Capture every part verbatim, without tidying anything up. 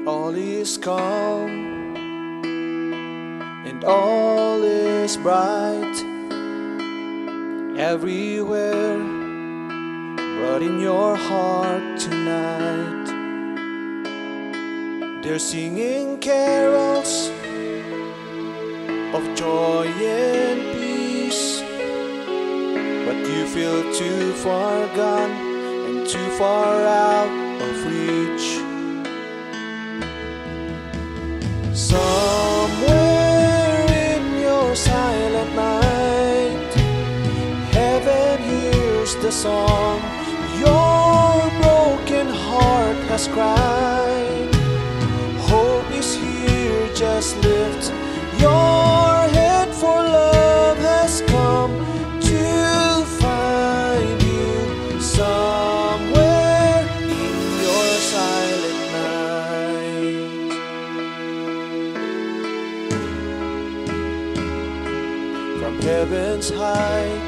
All is calm and all is bright everywhere, but in your heart tonight. They're singing carols of joy and peace, but you feel too far gone and too far out of reach. Somewhere in your silent night, heaven hears the song your broken heart has cried. Hope is here, just lift your head, for love has come to find you somewhere in your silent night. From heaven's height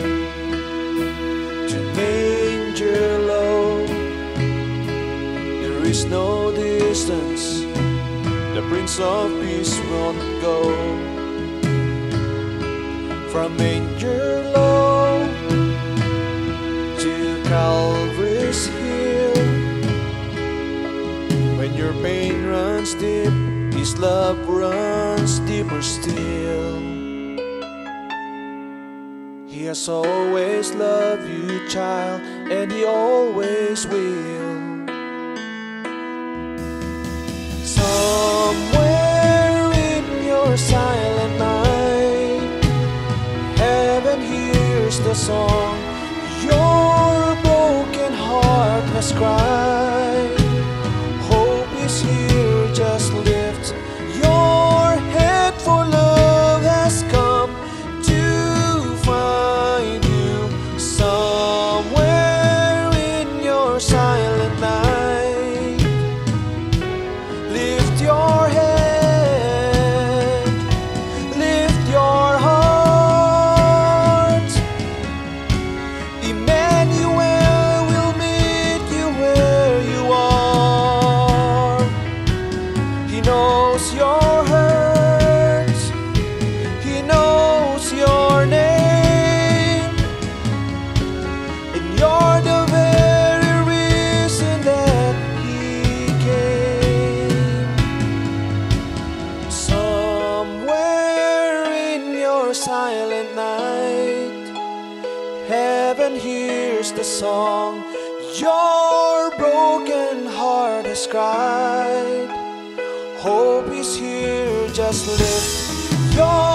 to manger low, there is no distance the Prince of Peace won't go. From manger low to Calvary's hill, when your pain runs deep, His love runs deeper still. He has always loved you, child, and He always will. Somewhere in your silent night, heaven hears the song your broken heart has cried. Hope is here, just lift your head, for love has come to find you somewhere in your silent night. Lift your head, lift your heart. Emmanuel will meet you where you are. He knows your hurt, He knows your name, and you're the very reason that He came. Somewhere in your silent night, heaven hears the song your broken heart has cried. Hope is here, just lift your